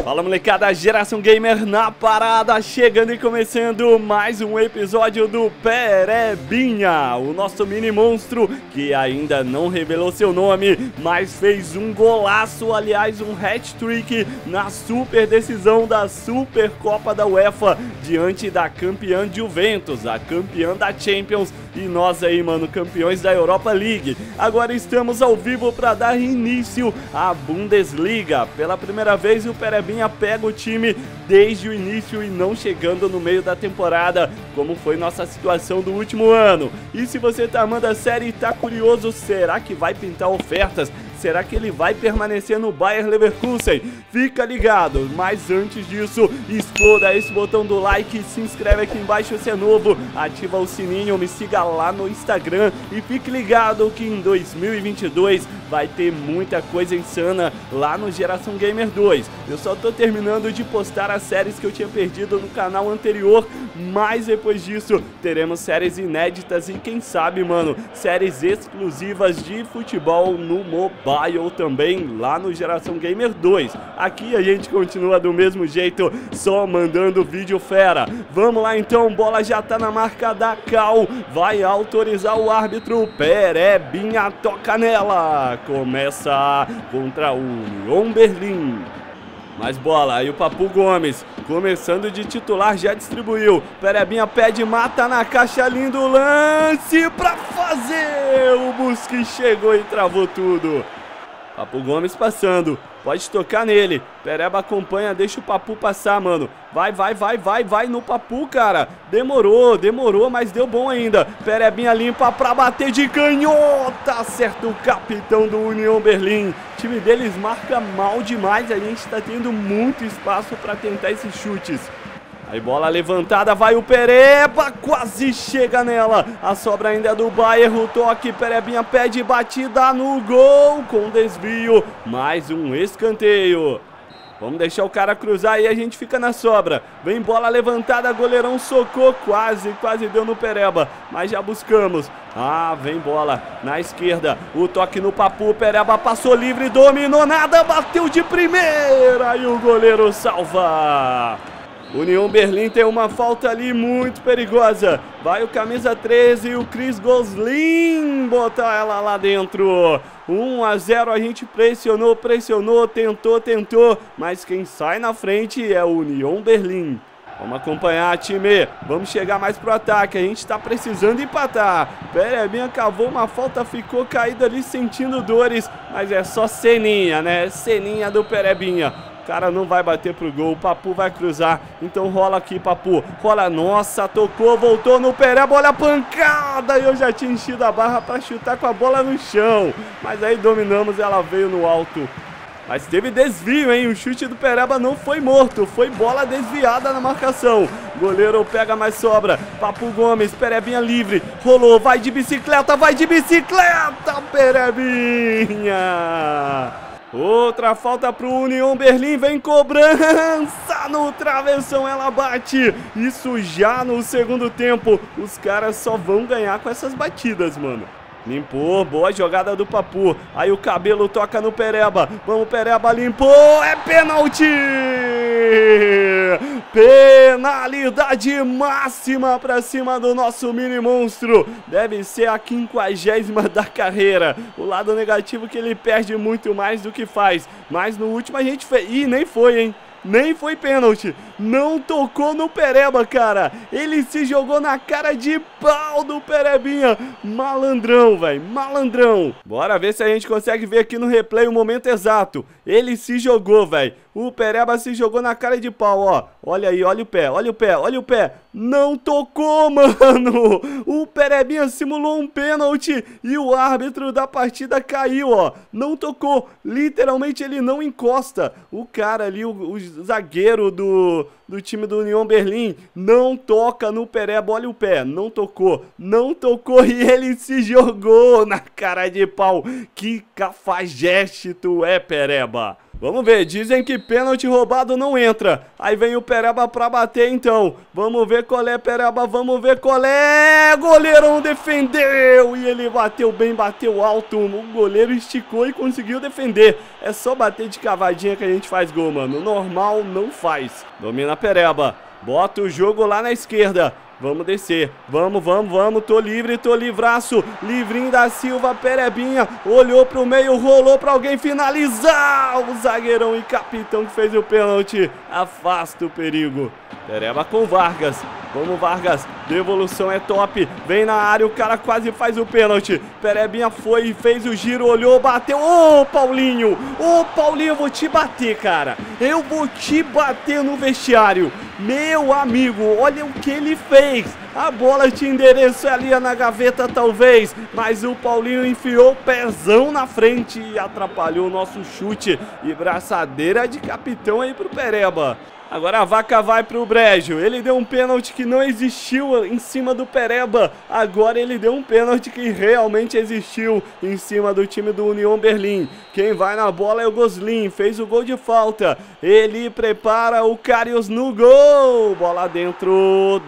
Fala molecada, Geração Gamer na parada, chegando e começando mais um episódio do Perebinha, o nosso mini monstro que ainda não revelou seu nome, mas fez um golaço, aliás um hat-trick na super decisão da Supercopa da UEFA, diante da campeã Juventus, a campeã da Champions, e nós aí, mano, campeões da Europa League. Agora estamos ao vivo para dar início à Bundesliga. Pela primeira vez o Perebinha pega o time desde o início e não chegando no meio da temporada, como foi nossa situação do último ano. E se você tá amando a série e tá curioso, será que vai pintar ofertas? Será que ele vai permanecer no Bayer Leverkusen? Fica ligado, mas antes disso, exploda esse botão do like, se inscreve aqui embaixo se é novo, ativa o sininho, me siga lá no Instagram e fique ligado que em 2022 vai ter muita coisa insana lá no Geração Gamer 2. Eu só tô terminando de postar as séries que eu tinha perdido no canal anterior, mas depois disso teremos séries inéditas e quem sabe, mano, séries exclusivas de futebol no mobile também lá no Geração Gamer 2. Aqui a gente continua do mesmo jeito, só mandando vídeo fera. Vamos lá então, bola já tá na marca da Cal, vai autorizar o árbitro, Perebinha toca nela, começa contra o Union Berlin. Mais bola, aí o Papu Gomes, começando de titular, já distribuiu. Perebinha pede, mata na caixa, lindo lance pra fazer. O Busquets chegou e travou tudo. Papu Gomes passando, pode tocar nele. Pereba acompanha, deixa o Papu passar, mano. Vai no Papu, cara. Demorou, mas deu bom ainda. Perebinha limpa pra bater de canhota. Acerta o capitão do Union Berlin. O time deles marca mal demais. A gente tá tendo muito espaço pra tentar esses chutes. Aí bola levantada, vai o Pereba, quase chega nela. A sobra ainda é do Bayer, o toque, Perebinha pede batida no gol, com desvio, mais um escanteio. Vamos deixar o cara cruzar e a gente fica na sobra. Vem bola levantada, goleirão socou, quase deu no Pereba, mas já buscamos. Ah, vem bola na esquerda, o toque no Papu, Pereba passou livre, dominou nada, bateu de primeira e o goleiro salva. Union Berlin tem uma falta ali muito perigosa. Vai o camisa 13 e o Chris Gosling botar ela lá dentro. 1 a 0, a gente pressionou, tentou, mas quem sai na frente é o Union Berlin. Vamos acompanhar, time, vamos chegar mais pro ataque, a gente tá precisando empatar. Perebinha cavou uma falta, ficou caído ali sentindo dores, mas é só ceninha, né? Ceninha do Perebinha. O cara não vai bater pro gol, o Papu vai cruzar, então rola aqui, Papu, rola, nossa, tocou, voltou no Pereba, olha a pancada, eu já tinha enchido a barra pra chutar com a bola no chão, mas aí dominamos, ela veio no alto. Mas teve desvio, hein? O chute do Pereba não foi morto, foi bola desviada na marcação. Goleiro pega mais sobra. Papu Gomes, Perebinha livre. Rolou, vai de bicicleta, Perebinha! Outra falta pro Union Berlin, vem cobrança no travessão, ela bate. Isso já no segundo tempo. Os caras só vão ganhar com essas batidas, mano. Limpou, boa jogada do Papu. Aí o Cabelo toca no Pereba. Vamos, Pereba limpou, é pênalti! Penalidade máxima pra cima do nosso mini monstro. Deve ser a 50ª da carreira. O lado negativo é que ele perde muito mais do que faz. Mas no último a gente fez. Ih, nem foi, hein? Nem foi pênalti, não tocou no Pereba, cara. Ele se jogou na cara de pau do Perebinha. Malandrão, velho, malandrão. Bora ver se a gente consegue ver aqui no replay o momento exato. Ele se jogou, velho. O Pereba se jogou na cara de pau, ó. Olha aí, olha o pé. Não tocou, mano. O Perebinha simulou um pênalti e o árbitro da partida caiu, ó. Não tocou, literalmente ele não encosta. O cara ali, o zagueiro do time do Union Berlin, não toca no Pereba, olha o pé, não tocou e ele se jogou na cara de pau. Que cafajeste tu é, Pereba. Vamos ver, dizem que pênalti roubado não entra. Aí vem o Pereba pra bater então. Vamos ver qual é, Pereba, vamos ver qual é. Goleirão defendeu e ele bateu bem, bateu alto. O goleiro esticou e conseguiu defender. É só bater de cavadinha que a gente faz gol, mano. Normal não faz. Domina Pereba. Bota o jogo lá na esquerda. Vamos descer, vamos, tô livre, tô livraço, Livrinho da Silva, Perebinha, olhou pro meio, rolou pra alguém finalizar, o zagueirão e capitão que fez o pênalti, afasta o perigo. Pereba com Vargas, vamos Vargas, devolução é top, vem na área, o cara quase faz o pênalti, Perebinha foi e fez o giro, olhou, bateu, ô Paulinho, eu vou te bater, cara, eu vou te bater no vestiário, meu amigo, olha o que ele fez. A bola tinha endereço ali na gaveta talvez, mas o Paulinho enfiou o pezão na frente e atrapalhou o nosso chute. E braçadeira de capitão aí pro Pereba. Agora a vaca vai pro brejo. Ele deu um pênalti que não existiu em cima do Pereba. Agora ele deu um pênalti que realmente existiu em cima do time do Union Berlim. Quem vai na bola é o Goslin. Fez o gol de falta. Ele prepara o Karius no gol. Bola dentro.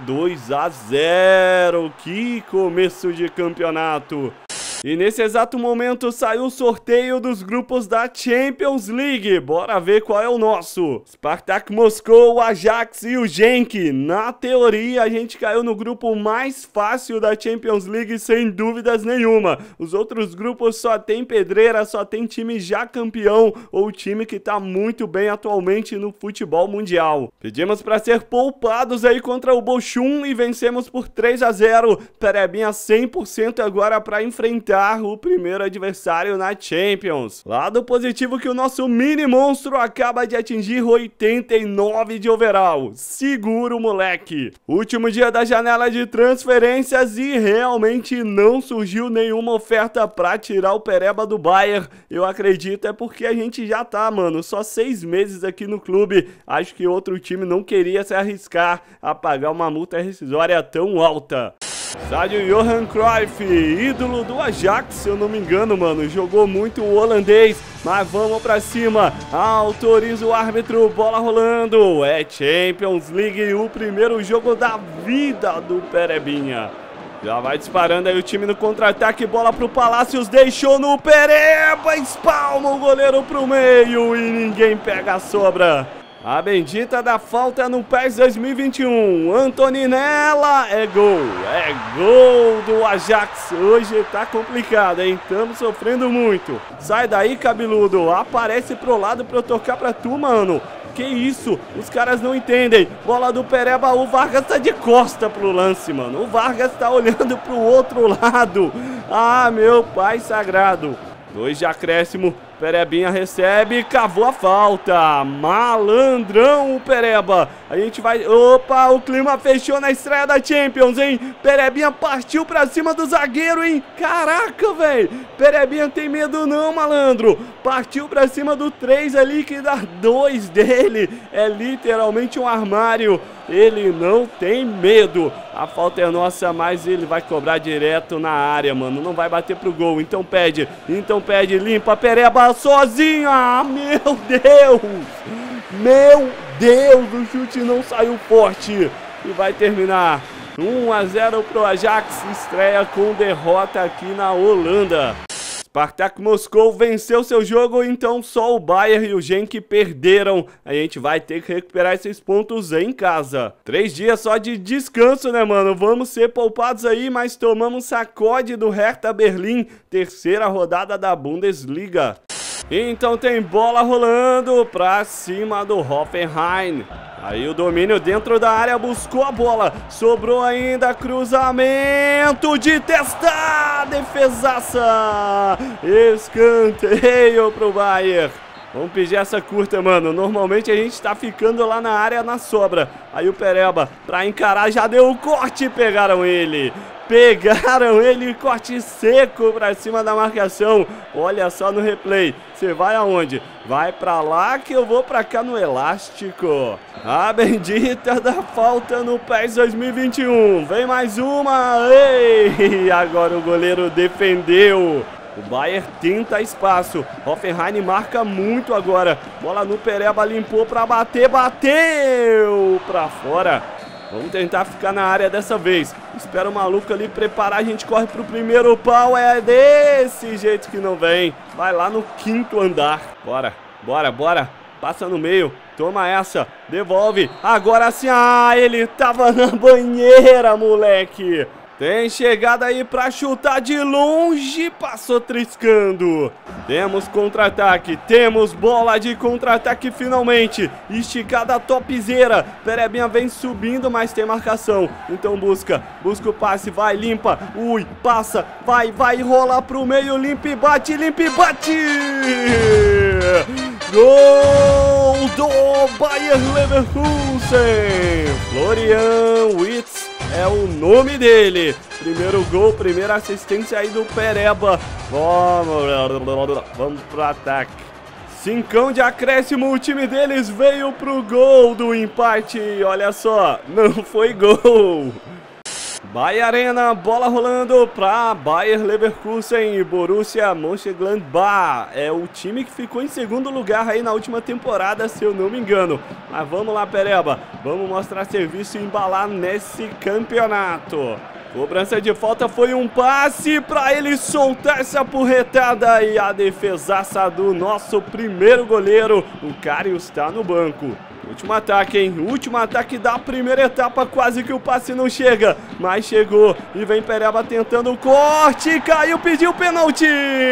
2-0. Que começo de campeonato. E nesse exato momento saiu o sorteio dos grupos da Champions League. Bora ver qual é o nosso. Spartak Moscou, Ajax e o Genk. Na teoria, a gente caiu no grupo mais fácil da Champions League, sem dúvidas nenhuma. Os outros grupos só tem pedreira, só tem time já campeão ou time que tá muito bem atualmente no futebol mundial. Pedimos para ser poupados aí contra o Bochum e vencemos por 3-0. Perebinha 100% agora para enfrentar o primeiro adversário na Champions. Lado positivo que o nosso mini monstro acaba de atingir 89 de overall. Seguro, moleque. Último dia da janela de transferências e realmente não surgiu nenhuma oferta pra tirar o Pereba do Bayern. Eu acredito é porque a gente já tá, mano, só 6 meses aqui no clube. Acho que outro time não queria se arriscar a pagar uma multa rescisória tão alta. Estádio Johan Cruyff, ídolo do Ajax, se eu não me engano, mano, jogou muito o holandês, mas vamos pra cima, autoriza o árbitro, bola rolando, é Champions League, o primeiro jogo da vida do Perebinha. Já vai disparando aí o time no contra-ataque, bola pro Palácios, deixou no Pereba, espalma o goleiro pro meio e ninguém pega a sobra. A bendita da falta no PES 2021. Antoninella é gol do Ajax. Hoje tá complicado, hein? Estamos sofrendo muito. Sai daí, cabeludo. Aparece pro lado pra eu tocar pra tu, mano. Que isso? Os caras não entendem. Bola do Pereba, o Vargas tá de costa pro lance, mano. O Vargas tá olhando pro outro lado. Ah, meu pai sagrado. 2 de acréscimo. Perebinha recebe, cavou a falta. Malandrão o Pereba. A gente vai... Opa, o clima fechou na estreia da Champions, hein? Perebinha partiu pra cima do zagueiro, hein? Caraca, velho. Perebinha tem medo não, malandro. Partiu pra cima do 3 ali, que dá 2 dele. É literalmente um armário. Ele não tem medo. A falta é nossa, mas ele vai cobrar direto na área, mano. Não vai bater pro gol. Então pede, limpa. Pereba sozinho. Ah, meu Deus. Meu Deus, o chute não saiu forte. E vai terminar 1-0 pro Ajax. Estreia com derrota aqui na Holanda. Spartak Moscou venceu seu jogo, então só o Bayern e o Genk perderam. A gente vai ter que recuperar esses pontos em casa. 3 dias só de descanso, né, mano? Vamos ser poupados aí, mas tomamos sacode do Hertha Berlim, terceira rodada da Bundesliga. Então tem bola rolando pra cima do Hoffenheim. Aí o domínio dentro da área, buscou a bola, sobrou ainda, cruzamento de testa, defesaça, escanteio pro Bayern. Vamos pedir essa curta, mano. Normalmente a gente tá ficando lá na área na sobra. Aí o Pereba, pra encarar, já deu o corte e pegaram ele. Corte seco pra cima da marcação. Olha só no replay. Você vai aonde? Vai pra lá que eu vou pra cá no elástico. A bendita da falta no PES 2021. Vem mais uma. Ei! Agora o goleiro defendeu. O Bayer tenta espaço. Hoffenheim marca muito agora. Bola no Pereba, limpou pra bater. Bateu pra fora. Vamos tentar ficar na área dessa vez. Espera o maluco ali preparar. A gente corre pro primeiro pau. É desse jeito que não vem. Vai lá no 5º andar. Bora, bora, bora. Passa no meio. Toma essa. Devolve. Agora sim. Ah, ele tava na banheira, moleque. Tem chegada aí pra chutar de longe, passou triscando. Temos contra-ataque, temos bola de contra-ataque finalmente. Esticada topzera, Perebinha vem subindo, mas tem marcação. Então busca o passe, vai, limpa. Ui, passa, vai, rola pro meio, limpa e bate, Gol do Bayer Leverkusen. Florian Wirtz é o nome dele. Primeiro gol, primeira assistência aí do Pereba. Vamos pro ataque. 5 de acréscimo, o time deles veio pro gol do empate. Olha só, não foi gol. Bayer Arena, bola rolando para Bayer Leverkusen e Borussia Mönchengladbach. É o time que ficou em 2º lugar aí na última temporada, se eu não me engano. Mas vamos lá, Pereba. Vamos mostrar serviço e embalar nesse campeonato. Cobrança de falta, foi um passe para ele soltar essa porretada. E a defesaça do nosso primeiro goleiro. O Karius está no banco. Último ataque, hein? Último ataque da primeira etapa. Quase que o passe não chega, mas chegou. E vem Pereba tentando o corte. Caiu, pediu pênalti.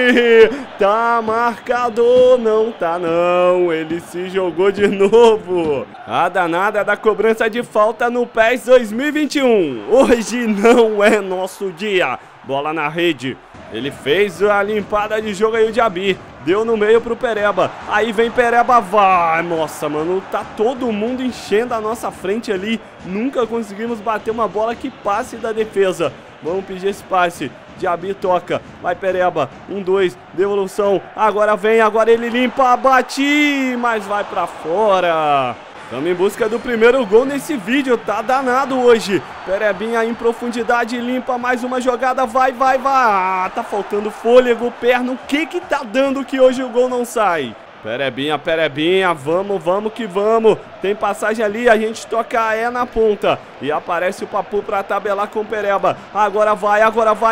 Tá marcado. Não tá não. Ele se jogou de novo. A danada da cobrança de falta no PES 2021. Hoje não é nosso dia. Bola na rede. Ele fez a limpada de jogo aí, o Diaby. Deu no meio pro Pereba. Aí vem Pereba, vai. Nossa, mano, tá todo mundo enchendo a nossa frente ali. Nunca conseguimos bater uma bola que passe da defesa. Vamos pedir esse passe. Diaby toca. Vai Pereba. 1-2. Devolução. Agora vem, agora ele limpa, bate. Mas vai pra fora. Estamos em busca do primeiro gol nesse vídeo, tá danado hoje. Perebinha em profundidade, limpa mais uma jogada, vai. Ah, tá faltando fôlego, perna, o que tá dando que hoje o gol não sai? Perebinha, vamos que vamos. Tem passagem ali, a gente toca na ponta. E aparece o Papu pra tabelar com o Pereba. Agora vai.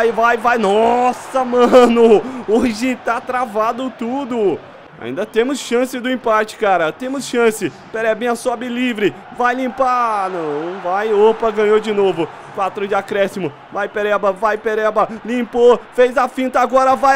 Nossa, mano, hoje tá travado tudo. Ainda temos chance do empate, cara. Temos chance. Perebinha sobe livre. Vai limpar. Não, vai. Opa, ganhou de novo. 4 de acréscimo. Vai, Pereba. Limpou. Fez a finta. Agora vai.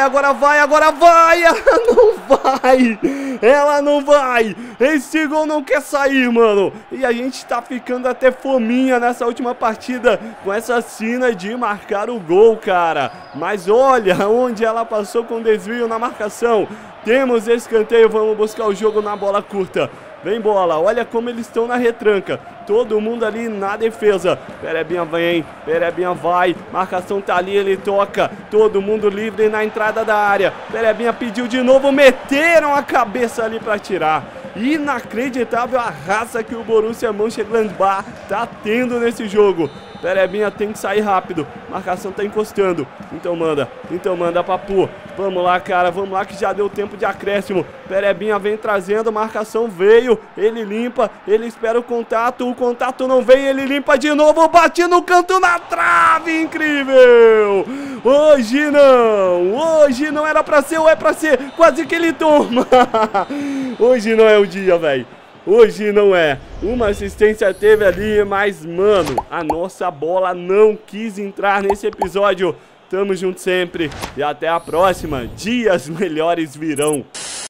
Ela não vai. Esse gol não quer sair, mano. E a gente tá ficando até fominha nessa última partida com essa sina de marcar o gol, cara. Mas olha onde ela passou com desvio na marcação. Temos escanteio, vamos buscar o jogo na bola curta. Vem bola, olha como eles estão na retranca. Todo mundo ali na defesa. Perebinha vem, Perebinha vai. Marcação tá ali, ele toca. Todo mundo livre na entrada da área. Perebinha pediu de novo, meteram a cabeça ali pra tirar. Inacreditável a raça que o Borussia Mönchengladbach tá tendo nesse jogo. Perebinha tem que sair rápido. Marcação tá encostando. Então manda, Papu. Vamos lá, cara. Vamos lá que já deu tempo de acréscimo. Perebinha vem trazendo. Marcação veio. Ele limpa. Ele espera o contato. O contato não vem. Ele limpa de novo. Bate no canto, na trave. Incrível. Hoje não era pra ser ou é pra ser. Quase que ele toma. Hoje não é o dia, velho. Hoje não é. Uma assistência teve ali, mas, mano, a nossa bola não quis entrar nesse episódio. Tamo junto sempre e até a próxima. Dias melhores virão.